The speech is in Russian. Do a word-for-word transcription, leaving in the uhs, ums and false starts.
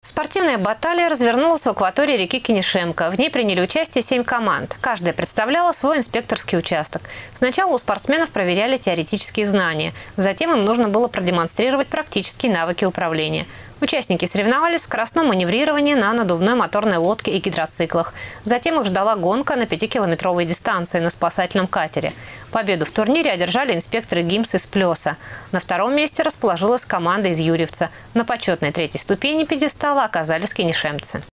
Спортивная баталия развернулась в акватории реки Кинешемка. В ней приняли участие семь команд. Каждая представляла свой инспекторский участок. Сначала у спортсменов проверяли теоретические знания. Затем им нужно было продемонстрировать практические навыки управления. Участники соревновались в скоростном маневрировании на надувной моторной лодке и гидроциклах. Затем их ждала гонка на пятикилометровой дистанции на спасательном катере. Победу в турнире одержали инспекторы ГИМС из Плеса. На втором месте расположилась команда из Юрьевца. На почетной третьей ступени пьедестала оказались кинешемцы.